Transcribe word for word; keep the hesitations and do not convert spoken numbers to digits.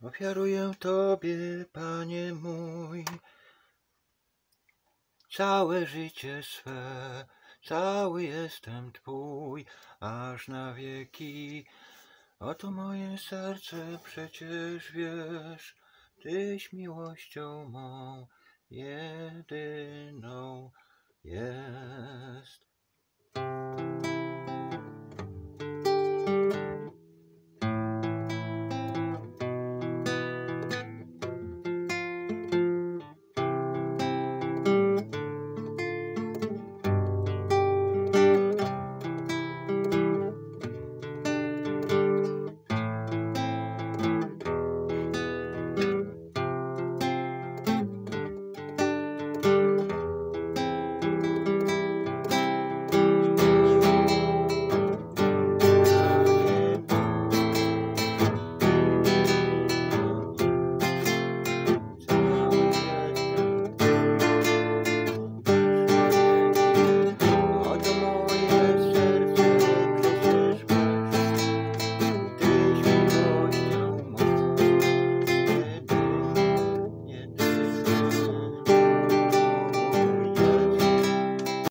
Ofiaruję Tobie, Panie mój, całe życie swe, cały jestem Twój, aż na wieki. Oto moje serce przecież wiesz, Tyś miłością mą jedyną jest.